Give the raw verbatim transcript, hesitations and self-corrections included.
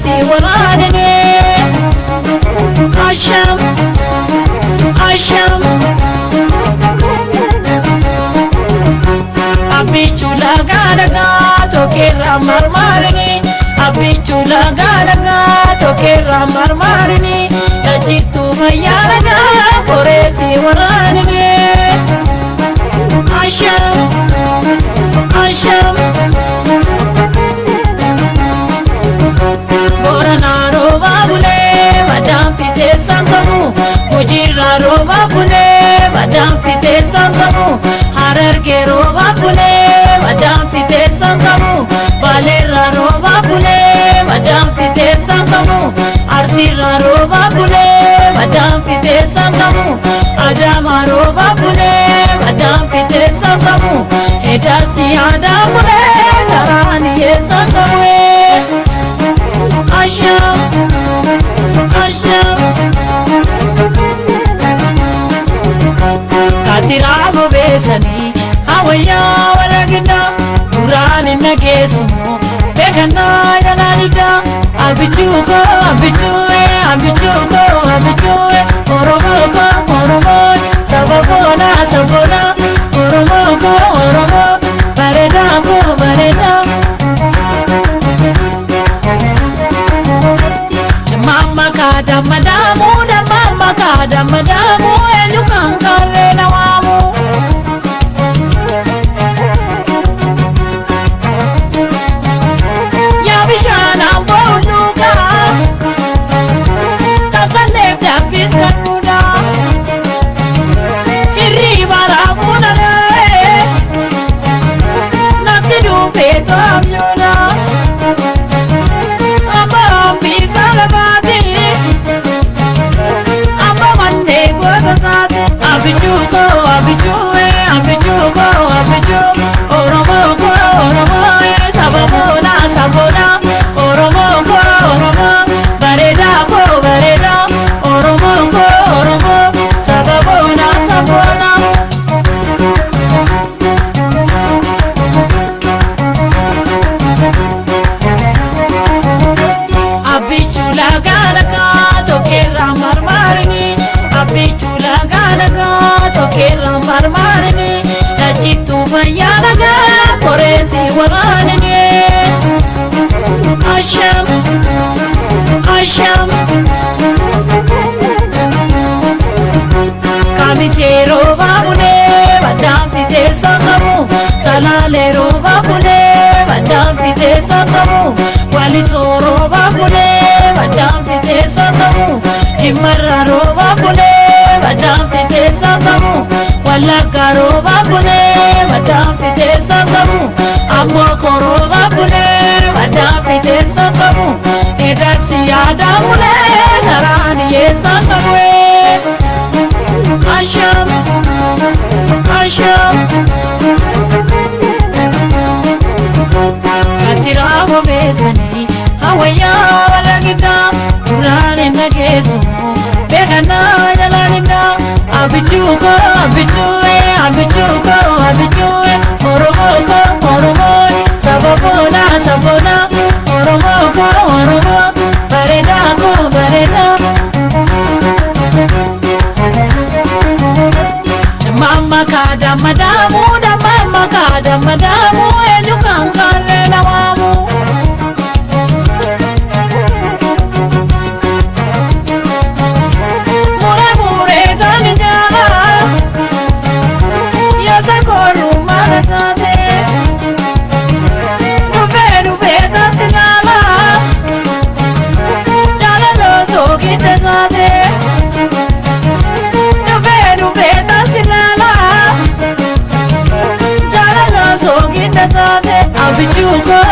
koresi waranine asham asham abichula gadaga tokera marmarini abichula gadaga tokera marmarini tajitu mayaraga koresi waranine asham asham borana roba bule madam pite sangamu mujira roba bule madam pite sangamu harar ke roba bule madam pite sangamu balera roba bule madam pite sangamu arsira roba bule madam pite sangamu adama roba bule madam pite sangamu edasi adamule tarani sangamu asham asham katiramo besani hawaya walagina durani nagesumo begana yalanida abichuko abichue abichuko abichue oromoko oromo sabona sabona oromoko oromo bareda ko bareda mama kada madamu da mama kada madamu elukan kare na wamu ya bishana boluka kafale da biskanuda iribara munana natidu peto amyona abichuko abichue abichuko abichu oromo ko oromo sabona sabona oromo ko oromo bareda ko bareda oromo ko oromo sabona sabona abichula galaka tokera marmarini abichula galaka tokera marmarini tajitu mayalaga koresi waranine asham asham kamisero babule badam pite sangamu salalero babule badam pite sangamu walisoro babule badam pite sangamu jimarra roba bule badam pite sangamu walaga roba bule badam pite sangamu amoko roba bule badam pite sangamu edasi adamule narani ye sangamu asham asham katiramo besani hawaya walagida durane nagesu begana yalanina abichuko abichue abichuko abichue oromoko oromo sabona sabona oromoko oromo bareda ko bareda mama kada madamu da mama kada madamu elukan kare na wamu abichuko